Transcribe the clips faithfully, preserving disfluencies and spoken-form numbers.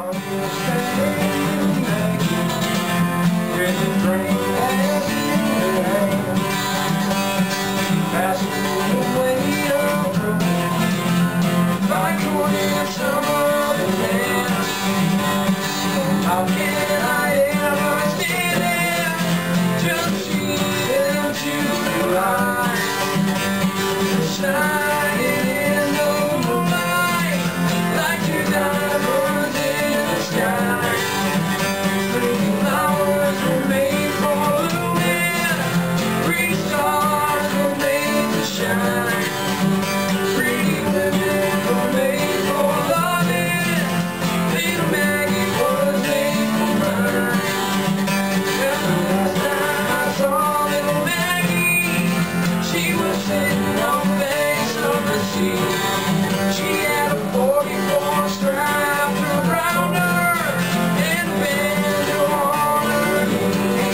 How can I ever stand there to see into your eyes, shining in the moonlight like two diamonds in the sky? Pretty flowers were made for the wind, pretty stars were made to shine, pretty women were made for loving, little Maggie was made for mine. And the last time I saw little Maggie, she was sitting on the banks of the sea. She had a forty-four strapped around her and a banjo on her knee.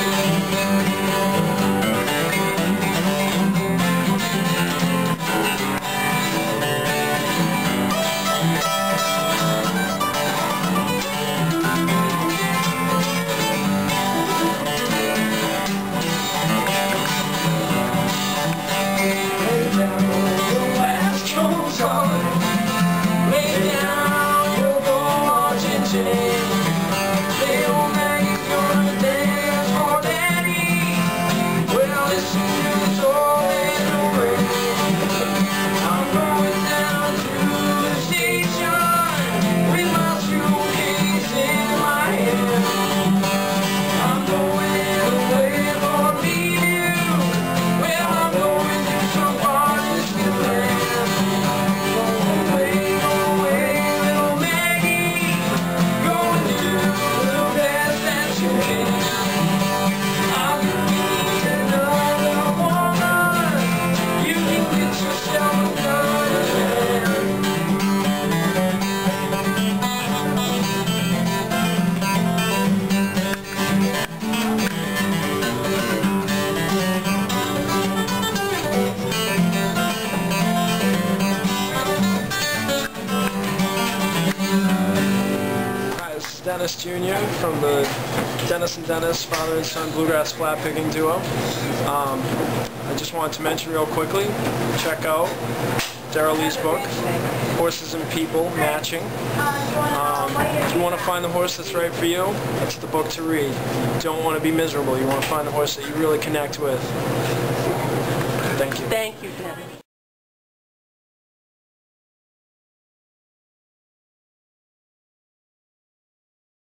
Lay down your last coat on, lay down your watch and chain. Little Maggie's gonna dance for Daddy. Well, listen to this old little rain. I'm going down to the station with my suitcase in my hand. I'm going away for leave you. Well, I'm going to some distant land. Go away, go away, little Maggie. Go and do the best that you can. I'll meet another woman. You can get yourself another man. Hi, this is Dennis Junior from the Dennis and Dennis father and son Bluegrass flat picking duo. Um, I just wanted to mention real quickly, check out Daryl Lee's book, Horses and People Matching. Um, if you want to find the horse that's right for you, that's the book to read. You don't want to be miserable. You want to find the horse that you really connect with. Thank you. Thank you, Dennis.